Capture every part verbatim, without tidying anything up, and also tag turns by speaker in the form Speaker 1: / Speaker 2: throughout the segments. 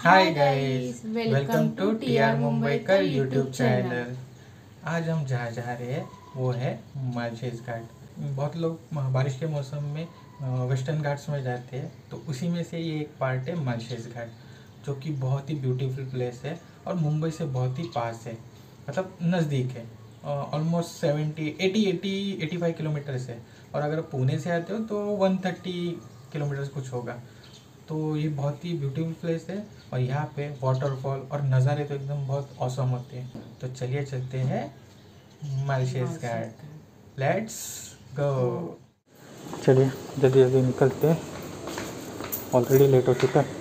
Speaker 1: Hi guys, welcome to T R Mumbai का YouTube channel. आज हम जहाँ जा रहे हैं वो है मालशेज घाट। बहुत लोग बारिश के मौसम में वेस्टर्न घाट्स में जाते हैं, तो उसी में से ये एक पार्ट है मालशेज घाट, जो कि बहुत ही ब्यूटीफुल प्लेस है और मुंबई से बहुत ही पास है, मतलब नज़दीक है। Almost seventy eighty eighty eighty five kilometres है, और अगर पुणे से आते हो तो वन थर्टी किलोमीटर्स कुछ होगा। तो ये बहुत ही ब्यूटीफुल प्लेस है और यहाँ पे वाटरफॉल और नज़ारे तो एकदम बहुत औसम होते हैं। तो चलिए चलते हैं मालशेज घाट, लेट्स गो। चलिए जल्दी जल्दी निकलते हैं, ऑलरेडी लेट हो चुका है।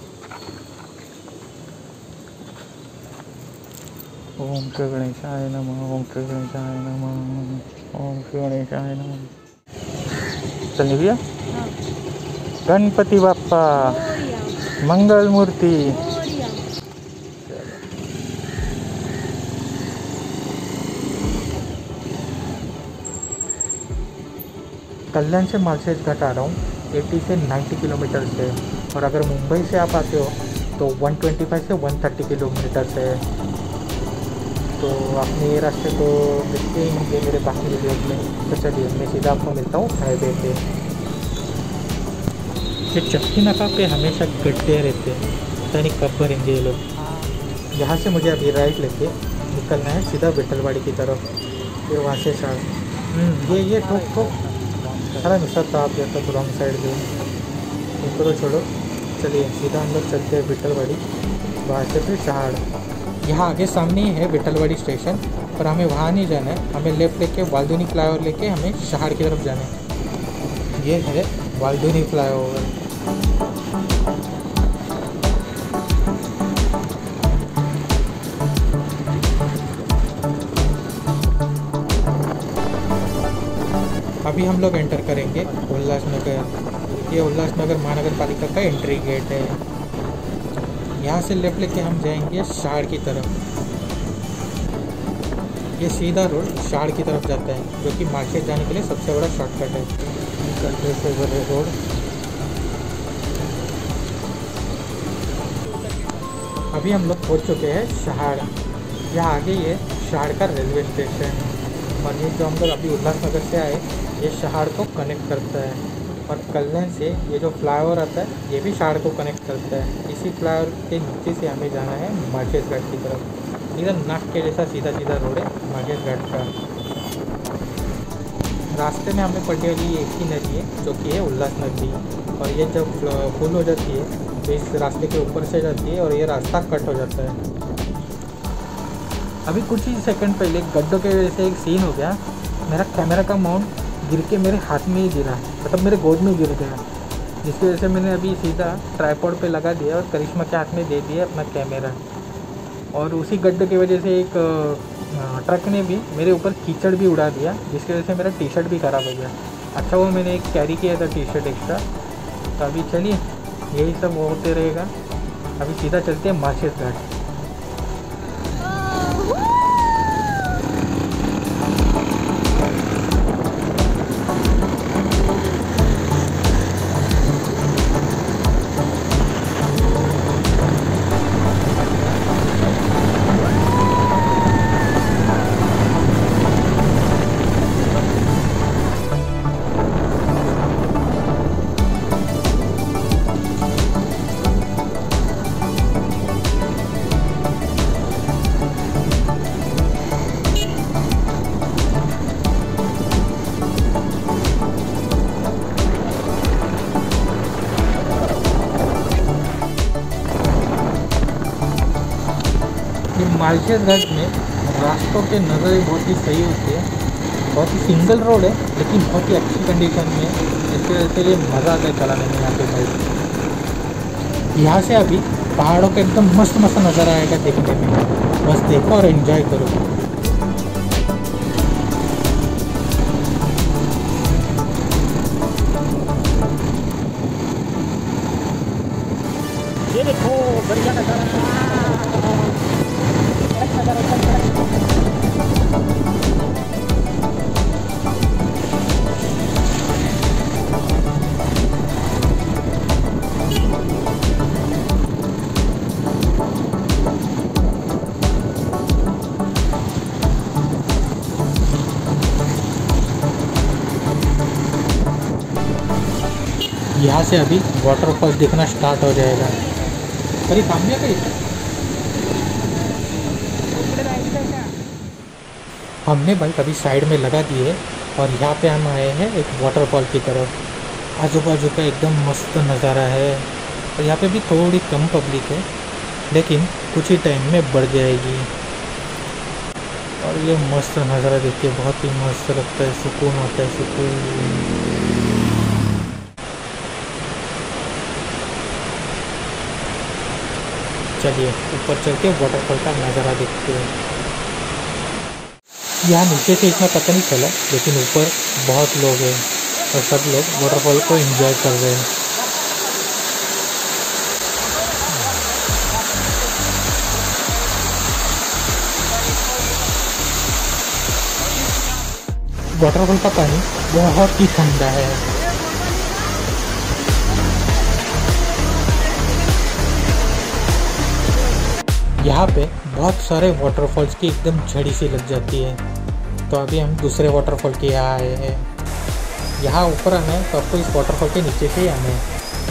Speaker 1: ओम श्री गणेशाय नमः, ओम श्री गणेशाय नमः, ओम श्री गणेशाय नमः। चलिए भैया। गणपति बाप्पा मंगल मूर्ति। कल्याण से मालशेज घाट आ रहा हूँ, अस्सी से नब्बे किलोमीटर से, और अगर मुंबई से आप आते हो तो एक सौ पच्चीस से एक सौ तीस किलोमीटर से। तो आपने ये रास्ते को देखते ही होंगे मेरे बाकी वीडियोज में। तो चलिए मैं सीधा आपको मिलता हूँ हाईवे पे। ये चक्की नाका पे हमेशा गड्ढे रहते हैं, पता नहीं कब भरेंगे ये लोग। यहाँ से मुझे अभी राइट लेके निकलना है सीधा विठलवाड़ी की तरफ, फिर वहाँ से शायद ये ये ठोक ठोक सारा मिसा था आप या तो रॉन्ग साइड गए, इनको तो छोड़ो। चलिए सीधा हम लोग चलते हैं विठलवाड़ी, वहाँ से फिर शहाड़। यहाँ आगे सामने ही है विठलवाड़ी स्टेशन, पर हमें वहाँ नहीं जाना है, हमें लेफ्ट लेके वाल्दुनी फ्लाईओवर लेके हमें शहाड़ की तरफ जाना है। ये है वाल्दुनी फ्लाईओवर। अभी हम लोग एंटर करेंगे उल्लासनगर। ये उल्लासनगर महानगर पालिका का एंट्री गेट है। यहाँ से लेफ्ट लेके हम जाएंगे शहाड़ की तरफ। ये सीधा रोड शहाड़ की तरफ जाता है, जो कि मार्केट जाने के लिए सबसे बड़ा शॉर्टकट है। गड्ढे से भरे रोड। अभी हम लोग पहुँच चुके हैं शहाड़। यहाँ आगे ये शहाड़ का रेलवे स्टेशन, और ये जो हम लोग अभी उल्लासनगर से आए ये शहाड़ को कनेक्ट करता है। और कल्याण से ये जो फ्लाईओवर आता है ये भी शहाड़ को कनेक्ट करता है। इसी फ्लाईओवर के नीचे से हमें जाना है मालशेज घाट की तरफ। इधर नाक के जैसा सीधा सीधा रोड है मालशेज घाट का। रास्ते में हमें पड़ने वाली एक ही नदी है जो कि है उल्लास नदी, और ये जब फुल हो जाती है तो इस रास्ते के ऊपर से जाती है और ये रास्ता कट हो जाता है। अभी कुछ ही सेकंड पहले गड्ढों के वजह से एक सीन हो गया, मेरा कैमरा का माउंट गिर के मेरे हाथ में ही गिरा, मतलब मेरे गोद में गिर गया, जिसकी वजह से मैंने अभी सीधा ट्राइपॉड पे लगा दिया और करिश्मा के हाथ में दे दिया अपना कैमरा। और उसी गड्ढे की वजह से एक ट्रक ने भी मेरे ऊपर कीचड़ भी उड़ा दिया, जिसकी वजह से मेरा टी शर्ट भी ख़राब हो गया। अच्छा वो मैंने एक कैरी किया था टी शर्ट एक्स्ट्रा। तो अभी चलिए यही सब होते रहेगा। अभी सीधा चलते हैं मालशेज घाट। मालशेज घाट में रास्तों के नज़ारे बहुत ही सही होते हैं। बहुत ही सिंगल रोड है लेकिन बहुत ही अच्छी कंडीशन में, जिसकी वजह से ये मज़ा आता है चलाने में यहाँ पे बाइक। यहाँ से अभी पहाड़ों का एकदम मस्त मस्त नज़ारा आएगा देखने में, बस देखो और एंजॉय करो। ये देखो बढ़िया नज़ारा। यहाँ से अभी वाटरफॉल दिखना स्टार्ट हो जाएगा। करीब सामने करीब हमने बाइक अभी साइड में लगा दी है और यहाँ पे हम आए हैं एक वाटरफॉल की तरफ। आजू बाजू का एकदम मस्त नज़ारा है और यहाँ पे भी थोड़ी कम पब्लिक है, लेकिन कुछ ही टाइम में बढ़ जाएगी। और ये मस्त नज़ारा देख के बहुत ही मस्त लगता है, सुकून आता है, सुकून। चलिए ऊपर चल के वाटरफॉल का नज़ारा देखते हैं। यहाँ नीचे से इतना पता नहीं चला, लेकिन ऊपर बहुत लोग हैं और सब लोग वाटरफॉल को एंजॉय कर रहे हैं। वाटरफॉल का पानी बहुत ही ठंडा है। यहाँ पे बहुत सारे वाटरफॉल्स की एकदम झड़ी सी लग जाती है। तो अभी हम दूसरे वाटरफॉल के यहाँ आए हैं। यहाँ ऊपर आना है तो आपको इस वाटरफॉल के नीचे से ही आना है।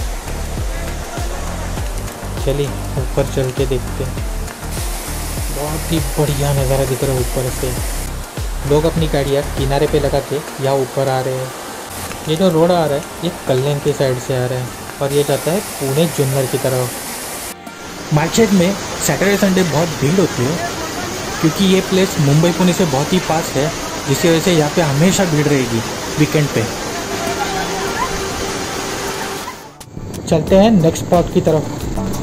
Speaker 1: चलिए ऊपर चल के देखते हैं। बहुत ही बढ़िया नज़ारा दिख रहा है ऊपर से। लोग अपनी गाड़ियाँ किनारे पे लगा के यहाँ ऊपर आ रहे हैं। ये जो रोड आ रहा है ये कल्याण की साइड से आ रहा है और ये जाता है पुणे जुन्नर की तरफ। मालशेज में सैटरडे संडे बहुत भीड़ होती है, क्योंकि ये प्लेस मुंबई पुणे से बहुत ही पास है, जिसकी वजह से यहाँ पे हमेशा भीड़ रहेगी वीकेंड पे। चलते हैं नेक्स्ट स्पॉट की तरफ।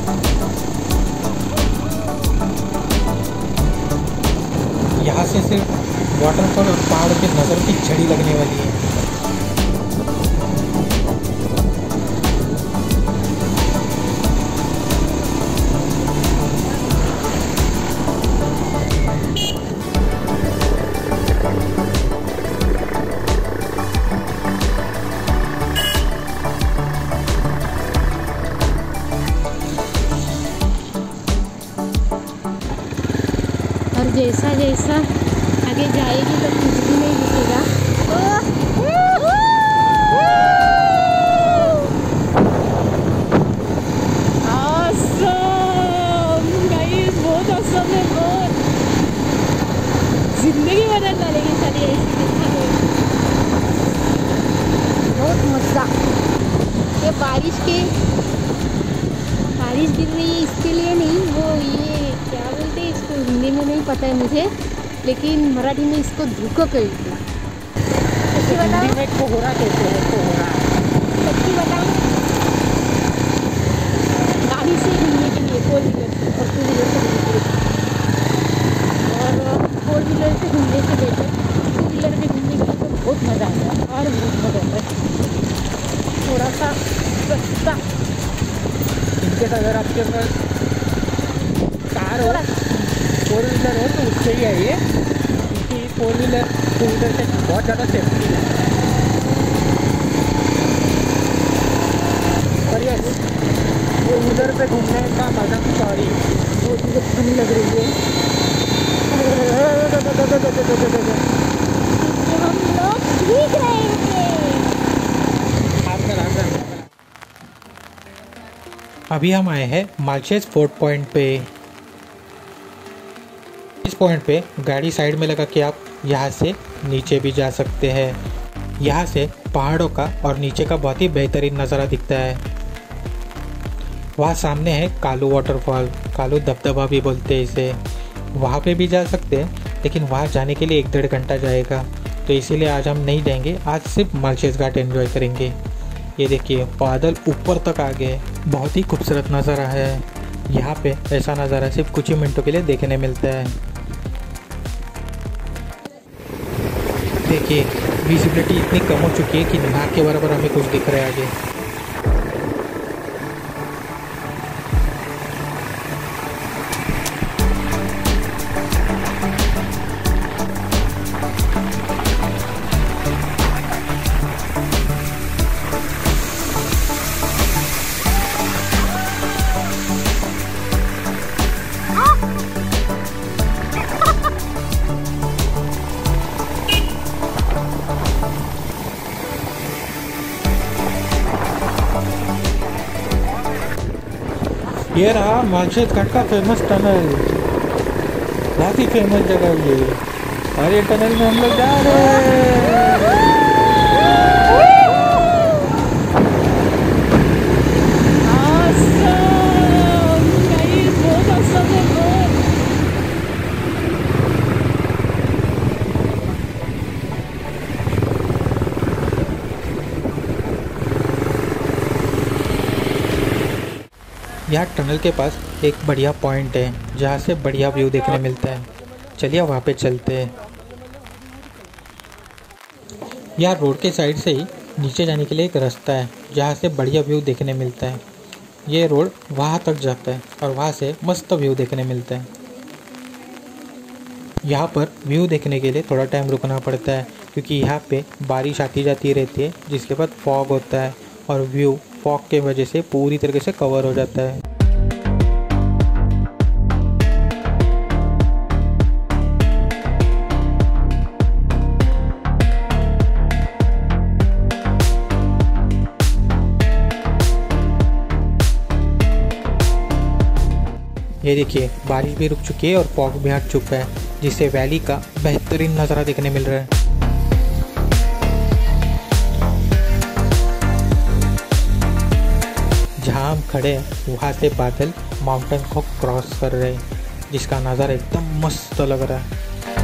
Speaker 1: यहाँ से सिर्फ वाटरफॉल और पहाड़ के नज़र की झड़ी लगने वाली है।
Speaker 2: और जैसा जैसा आगे जाएगी तो कुछ भी नहीं दिखेगा। awesome! Guys, बहुत awesome है, बहुत जिंदगी बदल डालेगी सारी ऐसी दिखा। बहुत मजा। ये बारिश के बारिश गिर रही है इसके लिए नहीं, वो ये क्या बोलते हैं इसको, हिंदी में नहीं पता है मुझे, लेकिन मराठी में इसको धूको कहते हैं। सच्ची बताओ, कोहरा कहते हैं, कोहरा। सच्ची बताओ, गाड़ी से घूमने के लिए, फोर व्हीलर और टू व्हीलर से घूमने के लिए, और फोर व्हीलर से घूमने से बेटर टू व्हीलर में घूमने के लिए तो बहुत मज़ा आता है और बहुत मज़ा आता है। थोड़ा सा सस्ता इनकेस अगर आपके पास कार हो, फोर व्हीलर हो, तो उससे ही आइए, क्योंकि फोर व्हीलर टू व्हीलर से बहुत ज़्यादा सेफ्टी है। और ये फोर व्हीलर पे घूमने का मज़ा, सॉरी वो चीज़ें फनी लग रही है। हम लोग भीग रहे थे।
Speaker 1: अभी हम आए हैं मालशेज फोर्ट पॉइंट पे। इस पॉइंट पे गाड़ी साइड में लगा के आप यहाँ से नीचे भी जा सकते हैं। यहाँ से पहाड़ों का और नीचे का बहुत ही बेहतरीन नज़ारा दिखता है। वहाँ सामने है कालू वाटरफॉल, कालू दबदबा भी बोलते हैं इसे। वहाँ पे भी जा सकते हैं, लेकिन वहाँ जाने के लिए एक डेढ़ घंटा जाएगा, तो इसीलिए आज हम नहीं जाएंगे। आज सिर्फ मालशेज घाट एंजॉय करेंगे। ये देखिए बादल ऊपर तक आ गए, बहुत ही खूबसूरत नज़ारा है। यहाँ पे ऐसा नज़ारा सिर्फ कुछ ही मिनटों के लिए देखने मिलता है। देखिए विजिबिलिटी इतनी कम हो चुकी है कि नाक के बराबर हमें कुछ दिख रहा है आगे। ये रहा मालशेज घाट का फेमस टनल, बहुत ही फेमस जगह ये, और ये टनल में हम लोग जा रहे हैं। यहाँ टनल के पास एक बढ़िया पॉइंट है जहाँ से बढ़िया व्यू देखने मिलता है। चलिए वहाँ पे चलते हैं। यहाँ रोड के साइड से ही नीचे जाने के लिए एक रास्ता है जहाँ से बढ़िया व्यू देखने मिलता है। ये रोड वहाँ तक जाता है और वहाँ से मस्त व्यू देखने मिलता है। यहाँ पर व्यू देखने के लिए थोड़ा टाइम रुकना पड़ता है क्योंकि यहाँ पे बारिश आती जाती रहती है, जिसके बाद फॉग होता है और व्यू फॉग के वजह से पूरी तरीके से कवर हो जाता है। ये देखिए बारिश भी रुक चुकी है और फॉग भी हट चुका है, जिससे वैली का बेहतरीन नज़ारा देखने मिल रहा है। जहाँ हम खड़े हैं वहाँ से बादल माउंटेन को क्रॉस कर रहे हैं, जिसका नज़ारा एकदम मस्त लग रहा है।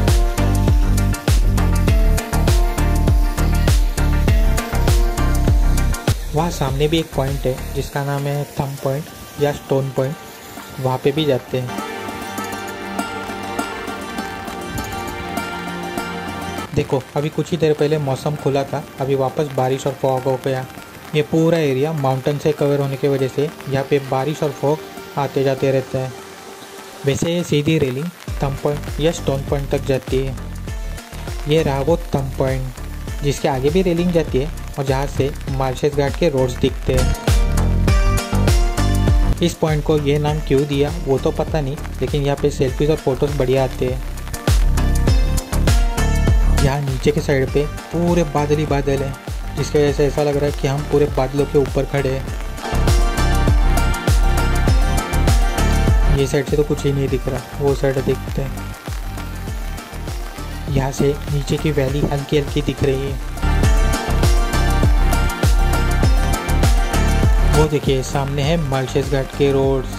Speaker 1: वहाँ सामने भी एक पॉइंट है जिसका नाम है थंब पॉइंट या स्टोन पॉइंट, वहाँ पे भी जाते हैं। देखो अभी कुछ ही देर पहले मौसम खुला था, अभी वापस बारिश और फॉग हो गया। ये पूरा एरिया माउंटेन से कवर होने की वजह से यहाँ पे बारिश और फॉग आते जाते रहता है। वैसे ये सीधी रेलिंग थंब पॉइंट या स्टोन पॉइंट तक जाती है। ये रहा वो थंब पॉइंट जिसके आगे भी रेलिंग जाती है और जहाँ से मालशेज घाट के रोड्स दिखते हैं। इस पॉइंट को ये नाम क्यों दिया वो तो पता नहीं, लेकिन यहाँ पे सेल्फीज और फोटोज बढ़िया आते हैं। यहाँ नीचे के साइड पे पूरे बादल ही बादल है, जिसकी वजह से ऐसा लग रहा है कि हम पूरे बादलों के ऊपर खड़े हैं। ये साइड से तो कुछ ही नहीं दिख रहा, वो साइड दिखते हैं। यहाँ से नीचे की वैली हल्की हल्की दिख रही है। वो देखिए सामने है मालशेज घाट के रोड्स।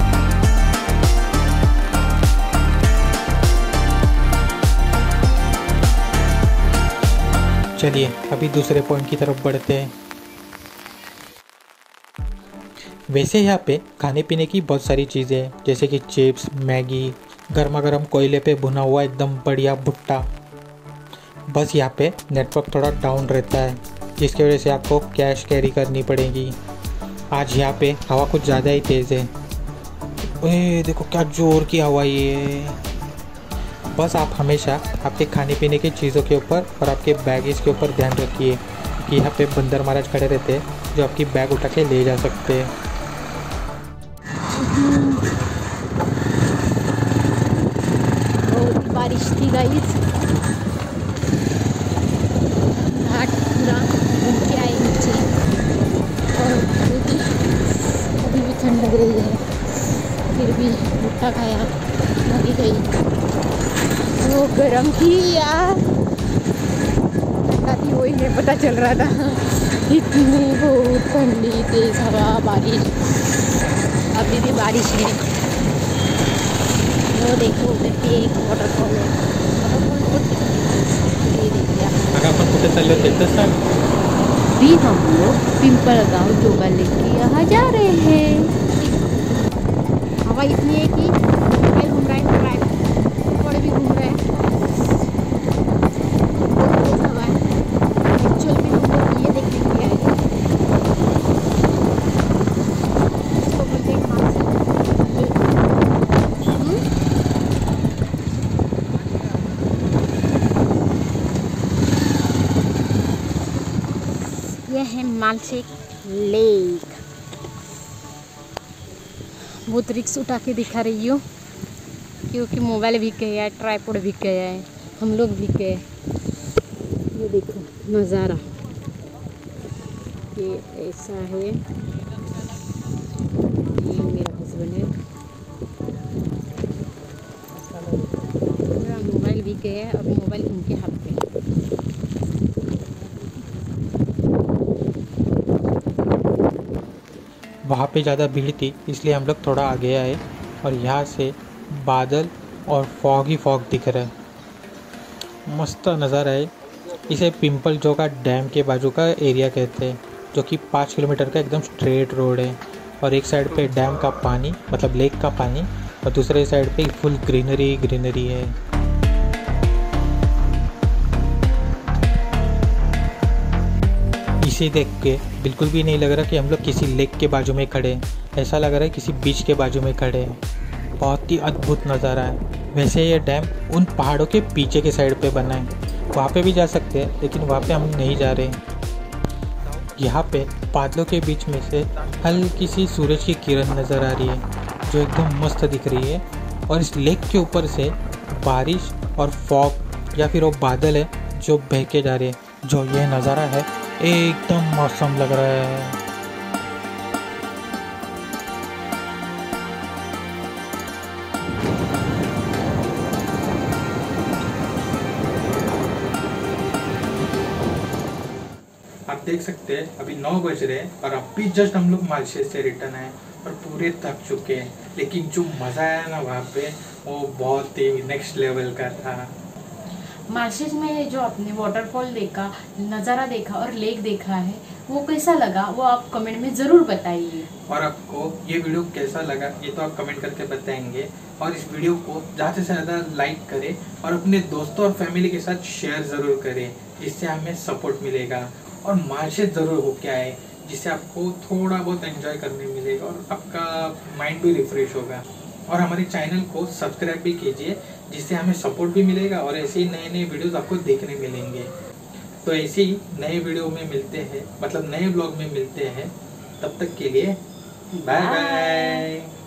Speaker 1: चलिए अभी दूसरे पॉइंट की तरफ बढ़ते हैं। वैसे यहाँ पे खाने पीने की बहुत सारी चीज़ें हैं, जैसे कि चिप्स, मैगी, गर्मा गर्म कोयले पे भुना हुआ एकदम बढ़िया भुट्टा। बस यहाँ पे नेटवर्क थोड़ा डाउन रहता है, जिसकी वजह से आपको कैश कैरी करनी पड़ेगी। आज यहाँ पे हवा कुछ ज़्यादा ही तेज़ है। ओए देखो क्या जोर की हवा ये। बस आप हमेशा आपके खाने पीने की चीज़ों के ऊपर और आपके बैगेज के ऊपर ध्यान रखिए कि यहाँ पे बंदर महाराज खड़े रहते हैं जो आपकी बैग उठा के ले जा सकते हैं।
Speaker 2: बहुत बारिश थी गाइस, घाट पूरा घूम के आए नीचे और अभी भी ठंड लग रही है, फिर भी भुट्टा खाया, लगी गई वो गरम थी यार, ठंडा थी वही नहीं पता चल रहा था। इतनी बहुत ठंडी तेज हवा, बारिश, अभी भी बारिश है। वो देखो उधर भी एक वाटरफॉल है, वाटरफॉल ये देखिए।
Speaker 1: आपण कुठे चालले होते सांग?
Speaker 2: भी हम लोग पिंपलगांव जोगा लेक के यहाँ जा रहे हैं। हवा इतनी है कि ट्राई घूम रहा है, ट्राई थोड़े भी घूम रहे हैं। बहुत तेज हवा है। एक्चुअल में हम लोग ये देखने के लिए आए थे, इसको बोलते हैं मानसून लेक। यह है मालशेज लेक। बहुत रिक्स उठा के दिखा रही हूँ क्योंकि मोबाइल भी गया है, ट्राइपॉड भी गया है, हम लोग भी गए। ये देखो नज़ारा, ये ऐसा है। ये मेरा हस्बैंड गए हैं, अब मोबाइल इनके हाथ में।
Speaker 1: वहाँ पे ज़्यादा भीड़ थी इसलिए हम लोग थोड़ा आगे आए और यहाँ से बादल और फॉग ही फॉग दिख रहा है। मस्त नज़ारा है। इसे पिंपल जोगा डैम के बाजू का एरिया कहते हैं, जो कि पाँच किलोमीटर का एकदम स्ट्रेट रोड है और एक साइड पे डैम का पानी मतलब लेक का पानी और दूसरे साइड पे फुल ग्रीनरी ग्रीनरी है। इसे देख के बिल्कुल भी नहीं लग रहा कि हम लोग किसी लेक के बाजू में खड़े हैं, ऐसा लग रहा है किसी बीच के बाजू में खड़े हैं। बहुत ही अद्भुत नज़ारा है। वैसे ये डैम उन पहाड़ों के पीछे के साइड पे बना है, वहाँ पे भी जा सकते हैं लेकिन वहाँ पे हम नहीं जा रहे। यहाँ पे बादलों के बीच में से हल्की सी सूरज की किरण नज़र आ रही है जो एकदम मस्त दिख रही है और इस लेक के ऊपर से बारिश और फॉग या फिर वो बादल है जो बह के जा रहे हैं। जो ये नज़ारा है एकदम मौसम लग रहा है। आप देख सकते हैं अभी नौ बज रहे हैं और अभी जस्ट हम लोग मालशेज से रिटर्न आए और पूरे थक चुके हैं, लेकिन जो मज़ा आया ना वहाँ पे वो बहुत ही नेक्स्ट लेवल का था।
Speaker 2: मालशेज में जो आपने वाटरफॉल देखा, नज़ारा देखा और लेक देखा है, वो कैसा लगा वो आप कमेंट में ज़रूर बताइए।
Speaker 1: और आपको ये वीडियो कैसा लगा ये तो आप कमेंट करके बताएंगे और इस वीडियो को ज़्यादा से ज़्यादा लाइक करें और अपने दोस्तों और फैमिली के साथ शेयर ज़रूर करें, इससे हमें सपोर्ट मिलेगा। और मालशेज ज़रूर होके आए जिससे आपको थोड़ा बहुत एंजॉय करने मिलेगा और आपका माइंड भी रिफ्रेश होगा। और हमारे चैनल को सब्सक्राइब भी कीजिए जिससे हमें सपोर्ट भी मिलेगा और ऐसे ही नए नए वीडियोस आपको देखने मिलेंगे। तो ऐसे ही नए वीडियो में मिलते हैं, मतलब नए ब्लॉग में मिलते हैं। तब तक के लिए बाय बाय।